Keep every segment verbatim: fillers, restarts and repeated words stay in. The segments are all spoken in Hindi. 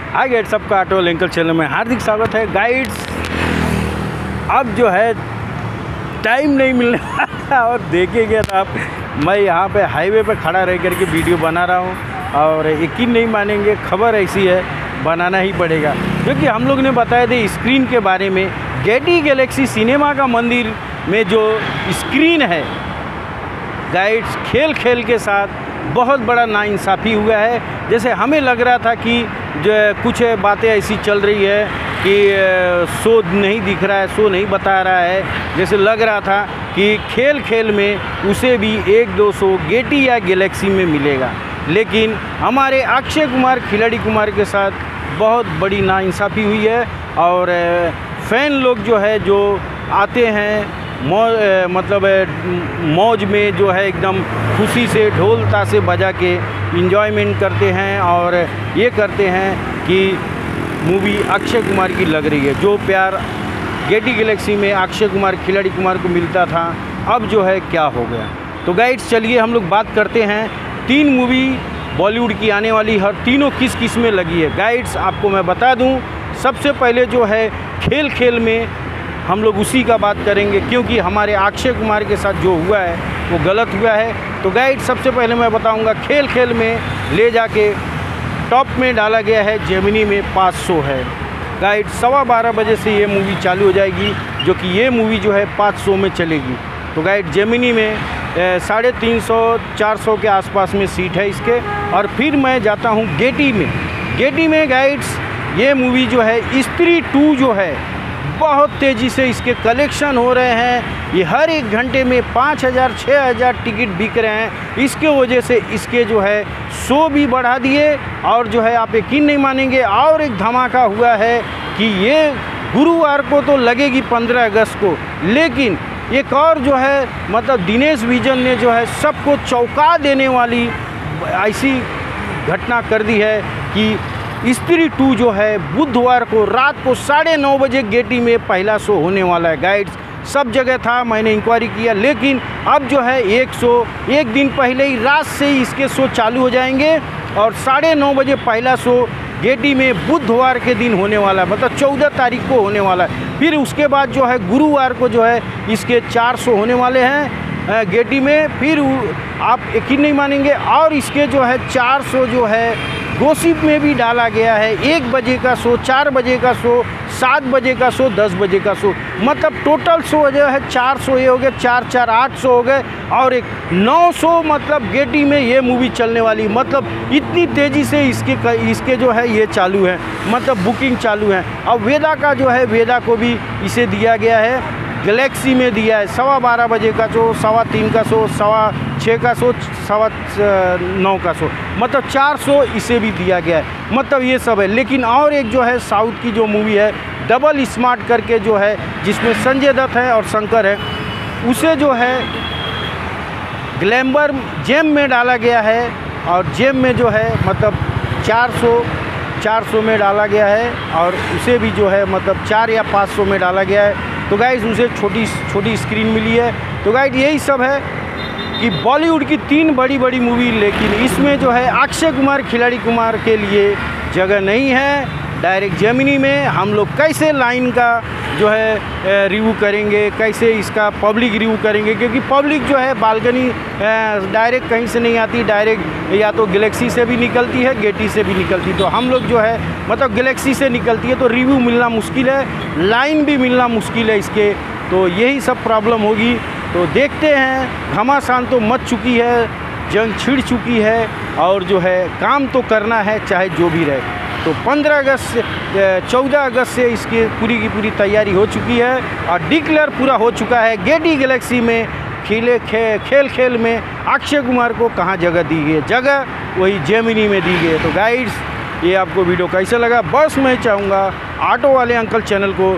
हाय गाइड्स, सबका ऑटो लिंकल चैनल में हार्दिक स्वागत है। गाइड्स अब जो है टाइम नहीं मिलने वाला और देखेंगे तो आप, मैं यहाँ पे हाईवे पे खड़ा रह करके वीडियो बना रहा हूँ और यकीन नहीं मानेंगे, खबर ऐसी है बनाना ही पड़ेगा क्योंकि हम लोग ने बताया थे स्क्रीन के बारे में। गेटी गैलेक्सी सिनेमा का मंदिर में जो स्क्रीन है गाइड्स, खेल खेल के साथ बहुत बड़ा नाइंसाफ़ी हुआ है। जैसे हमें लग रहा था कि जो कुछ बातें ऐसी चल रही है कि शो नहीं दिख रहा है, शो नहीं बता रहा है, जैसे लग रहा था कि खेल खेल में उसे भी एक दो शो गेटी या गैलेक्सी में मिलेगा, लेकिन हमारे अक्षय कुमार खिलाड़ी कुमार के साथ बहुत बड़ी नाइंसाफ़ी हुई है। और फ़ैन लोग जो है जो आते हैं मौज मतलब मौज में जो है एकदम खुशी से ढोल ताशे बजा के इंजॉयमेंट करते हैं और ये करते हैं कि मूवी अक्षय कुमार की लग रही है। जो प्यार गेटी गैलेक्सी में अक्षय कुमार खिलाड़ी कुमार को मिलता था, अब जो है क्या हो गया। तो गाइड्स चलिए हम लोग बात करते हैं। तीन मूवी बॉलीवुड की आने वाली, हर तीनों किस किस में लगी है। गाइड्स आपको मैं बता दूं, सबसे पहले जो है खेल खेल में हम लोग उसी का बात करेंगे क्योंकि हमारे अक्षय कुमार के साथ जो हुआ है वो गलत हुआ है। तो गाइड सबसे पहले मैं बताऊंगा, खेल खेल में ले जाके टॉप में डाला गया है, जेमिनी में पाँच सौ है। गाइड सवा बारह बजे से ये मूवी चालू हो जाएगी, जो कि ये मूवी जो है पाँच सौ में चलेगी। तो गाइड जेमिनी में साढ़े तीन सौ चार सौ के आसपास में सीट है इसके। और फिर मैं जाता हूँ गेटी में। गेटी में गाइड्स ये मूवी जो है स्त्री टू जो है बहुत तेज़ी से इसके कलेक्शन हो रहे हैं। ये हर एक घंटे में पाँच हज़ार छः हज़ार टिकट बिक रहे हैं। इसके वजह से इसके जो है शो भी बढ़ा दिए और जो है आप यकीन नहीं मानेंगे, और एक धमाका हुआ है कि ये गुरुवार को तो लगेगी पंद्रह अगस्त को, लेकिन एक और जो है मतलब दिनेश विजन ने जो है सबको चौंका देने वाली ऐसी घटना कर दी है कि स्त्री टू जो है बुधवार को रात को साढ़े नौ बजे गेटी में पहला शो होने वाला है। गाइड्स सब जगह था, मैंने इंक्वायरी किया, लेकिन अब जो है एक शो एक दिन पहले ही रात से ही इसके शो चालू हो जाएंगे और साढ़े नौ बजे पहला शो गेटी में बुधवार के दिन होने वाला है, मतलब चौदह तारीख को होने वाला है। फिर उसके बाद जो है गुरुवार को जो है इसके चार शो होने वाले हैं गेटी में। फिर आप यकीन नहीं मानेंगे, और इसके जो है चार शो जो है गॉसिप में भी डाला गया है। एक बजे का शो, चार बजे का शो, सात बजे का शो, दस बजे का शो, मतलब टोटल शो जो है चार सौ ये हो गए, चार चार आठ सौ हो गए और एक नौ सौ मतलब गेटी में ये मूवी चलने वाली। मतलब इतनी तेज़ी से इसके इसके जो है ये चालू है, मतलब बुकिंग चालू है। अब वेदा का जो है, वेदा को भी इसे दिया गया है, गैलेक्सी में दिया है सवा बारह बजे का शो, सवा तीन का शो, सवा छः का शो, सवा नौ का शो, मतलब चार शो इसे भी दिया गया है। मतलब ये सब है। लेकिन और एक जो है साउथ की जो मूवी है डबल स्मार्ट करके जो है, जिसमें संजय दत्त है और शंकर है, उसे जो है ग्लैमर जेम में डाला गया है और जेम में जो है मतलब चार सौ चार सौ में डाला गया है और उसे भी जो है मतलब चार या पाँच सौ में डाला गया है। तो गाइस उसे छोटी छोटी स्क्रीन मिली है। तो गाइस यही सब है कि बॉलीवुड की तीन बड़ी बड़ी मूवी, लेकिन इसमें जो है अक्षय कुमार खिलाड़ी कुमार के लिए जगह नहीं है। डायरेक्ट जेमिनी में हम लोग कैसे लाइन का जो है रिव्यू करेंगे, कैसे इसका पब्लिक रिव्यू करेंगे, क्योंकि पब्लिक जो है बालकनी डायरेक्ट कहीं से नहीं आती, डायरेक्ट या तो गैलेक्सी से भी निकलती है, गेटी से भी निकलती। तो हम लोग जो है मतलब गैलेक्सी से निकलती है, तो रिव्यू मिलना मुश्किल है, लाइन भी मिलना मुश्किल है इसके। तो यही सब प्रॉब्लम होगी। तो देखते हैं, घमासान तो मच चुकी है, जंग छिड़ चुकी है और जो है काम तो करना है चाहे जो भी रहे। तो पंद्रह अगस्त से चौदह अगस्त से इसकी पूरी की पूरी तैयारी हो चुकी है और डिक्लेयर पूरा हो चुका है। गेटी गैलेक्सी में खेले खे, खेल खेल में अक्षय कुमार को कहाँ जगह दी गई है, जगह वही जेमिनी में दी गई है। तो गाइड्स ये आपको वीडियो कैसा लगा, बस मैं चाहूँगा ऑटो वाले अंकल चैनल को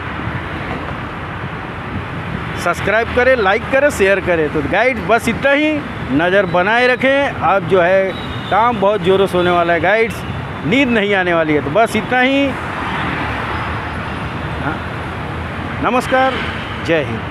सब्सक्राइब करें, लाइक करें, शेयर करें। तो गाइड्स बस इतना ही, नज़र बनाए रखें। अब जो है काम बहुत ज़ोरों से होने वाला है गाइड्स, नींद नहीं आने वाली है। तो बस इतना ही। हाँ, नमस्कार, जय हिंद।